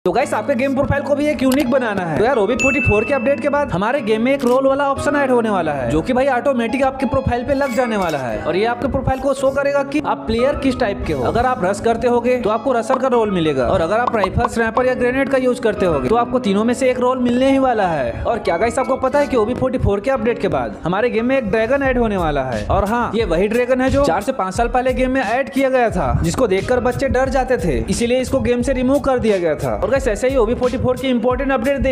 तो गाइस आपके game profile को भी एक यूनिक बनाना है। तो यार OB44 के अपडेट के बाद हमारे गेम में एक रोल वाला ऑप्शन ऐड होने वाला है, जो कि भाई ऑटोमेटिक आपके प्रोफाइल पे लग जाने वाला है। और ये आपके प्रोफाइल को शो करेगा कि आप प्लेयर किस टाइप के हो। अगर आप रश करते होगे तो आपको रसर का रोल मिलेगा, और अगर आप राइफल, स्नैपर या ग्रेनेड का यूज करते होगे तो आपको तीनों में से एक रोल मिलने ही वाला है। और क्या गाइस आपको पता है कि OB44 के अपडेट के बाद हमारे गेम में एक ड्रैगन ऐड होने वाला है। और हाँ, ये वही ड्रैगन है जो 4 से 5 साल पहले गेम में ऐड किया गया था, जिसको देखकर बच्चे डर जाते थे, इसीलिए इसको गेम से रिमूव कर दिया गया था। और गाइस ऐसे ही OB44 की इंपॉर्टेंट अपडेट